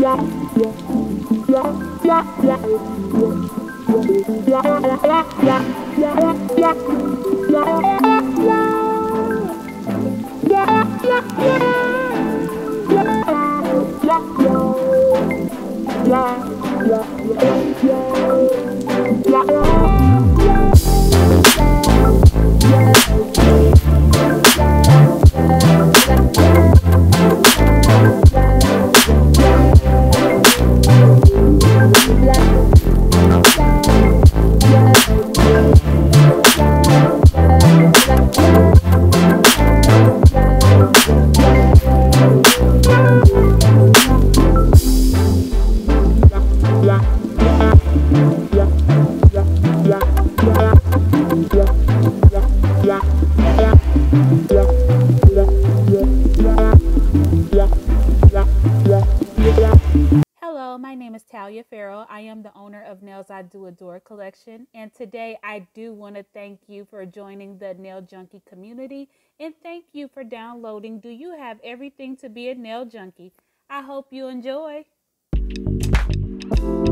Hello, my name is Talia Farrell. I am the owner of Nails I Do Adore collection. And today I do want to thank you for joining the Nail Junkie community. And thank you for downloading Do You Have Everything to Be a Nail Junkie? I hope you enjoy.